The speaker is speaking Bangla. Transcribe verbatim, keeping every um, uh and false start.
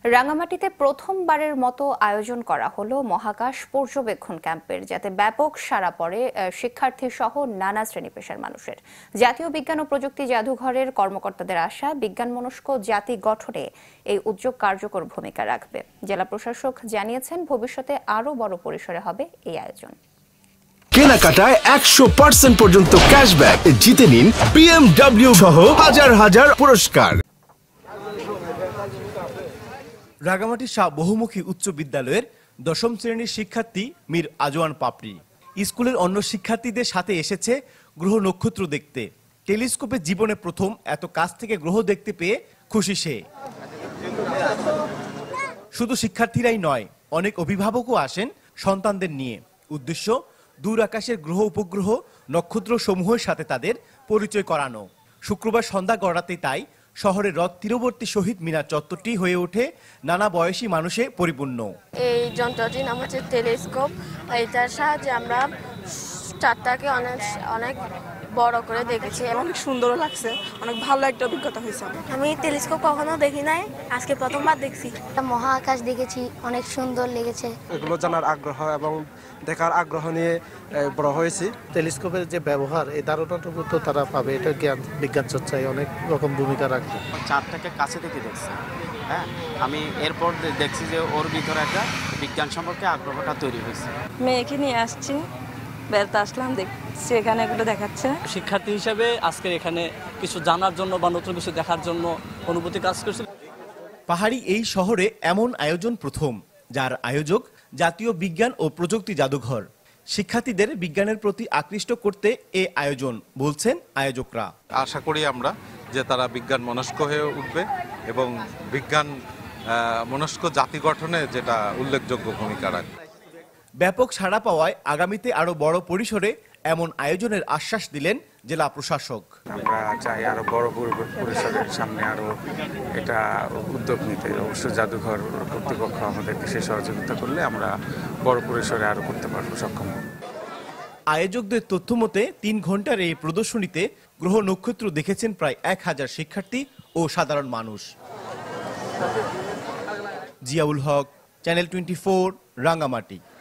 রাঙামাটিতে প্রথমবারের মতো আয়োজন করা হলো মহাকাশ পর্যবেক্ষণ ক্যাম্পের, যাতে ব্যাপক সাড়া পড়ে শিক্ষার্থী সহ নানা শ্রেণী পেশার মানুষের। জাতীয় বিজ্ঞান ও প্রযুক্তি জাদুঘরের কর্মকর্তাদের আশা, বিজ্ঞানমনস্ক জাতি গঠনে এই উদ্যোগ কার্যকর ভূমিকা রাখবে। জেলা প্রশাসক জানিয়েছেন, ভবিষ্যতে আরও বড় পরিসরে হবে এই আয়োজন। কেনাকাটায় একশো পার্সেন্ট পর্যন্ত ক্যাশব্যাক, জিতে নিন বিএমডব্লিউ সহ হাজার হাজার পুরস্কার। রাঙামাটি শাহ বহুমুখী উচ্চ বিদ্যালয়ের দশম শ্রেণীর শিক্ষার্থী মীর আজওয়ান পাপড়ি স্কুলের অন্য শিক্ষার্থীদের সাথে এসেছে গ্রহ নক্ষত্র দেখতে। টেলিস্কোপে জীবনে প্রথম এত কাছ থেকে গ্রহ দেখতে পেয়ে খুশি সে। শুধু শিক্ষার্থীরাই নয়, অনেক অভিভাবকও আসেন সন্তানদের নিয়ে। উদ্দেশ্য দূর আকাশের গ্রহ উপগ্রহ নক্ষত্র সমূহের সাথে তাদের পরিচয় করানো। শুক্রবার সন্ধ্যা গড়াতে তাই শহরের রথ তীরবর্তী শহীদ মিনার চত্বরটি হয়ে ওঠে নানা বয়সী মানুষে পরিপূর্ণ। এই যন্ত্রটির নাম হচ্ছে টেলিস্কোপ। এটার সাহায্যে আমরা চারটাকে অনেক অনেক বড় করে দেখেছি এবং অনেক সুন্দর লাগছে, অনেক ভালো একটা অভিজ্ঞতা হয়েছে। আমি টেলিস্কোপ কখনো দেখি নাই, আজকে প্রথমবার দেখছি। মহাকাশ দেখেছি, অনেক সুন্দর লেগেছে। এগুলো জানার আগ্রহ এবং দেখার আগ্রহ নিয়ে বড় হয়েছি। টেলিস্কোপের যে ব্যবহার, এই ধারণাটুকু তো তারা পাবে। এটা জ্ঞান বিজ্ঞান চর্চায় অনেক রকম ভূমিকা রাখবে। চারটাকে কাছে থেকে দেখছি, হ্যাঁ আমি এরপর দেখছি যে ওর ভিতরে একটা বিজ্ঞান সম্পর্কে আগ্রহটা তৈরি হয়েছে। মেয়েকে নিয়ে আসছি, বেড়াতে আসলাম, দেখছি এখানে এগুলো দেখাচ্ছে। শিক্ষার্থী হিসেবে আজকের এখানে কিছু জানার জন্য বা নতুন কিছু দেখার জন্য অনুভূতি কাজ করছে। পাহাড়ি এই শহরে এমন আয়োজন প্রথম, যার আয়োজক জাতীয় বিজ্ঞান ও প্রযুক্তি জাদুঘর। শিক্ষার্থীদের বিজ্ঞানের প্রতি আকৃষ্ট করতে এ আয়োজন, বলছেন আয়োজকরা। আশা করি আমরা যে তারা বিজ্ঞান মনস্ক হয়ে উঠবে এবং বিজ্ঞান মনস্ক জাতি গঠনে যেটা উল্লেখযোগ্য ভূমিকা রাখবে। ব্যাপক সাড়া পাওয়ায় আগামীতে আরো বড় পরিসরে এমন আয়োজনের আশ্বাস দিলেন জেলা প্রশাসক। আমরা চাই আরো বড় পরিসরের সামনে আরো এটা উদ্যোগ নিতে। অবশ্য জাদুঘর কর্তৃপক্ষ আমাদেরকে সে সহযোগিতা করলে আমরা বড় পরিসরে আরো করতে পারবো, সক্ষম হব। আয়োজকদের তথ্য মতে তিন ঘন্টার এই প্রদর্শনীতে গ্রহ নক্ষত্র দেখেছেন প্রায় এক হাজার শিক্ষার্থী ও সাধারণ মানুষ। Ziaul Haque, channel twenty four, Rangamati.